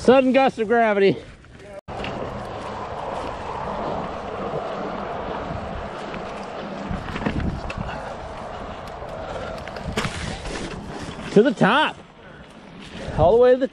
Sudden gust of gravity. To the top. All the way to the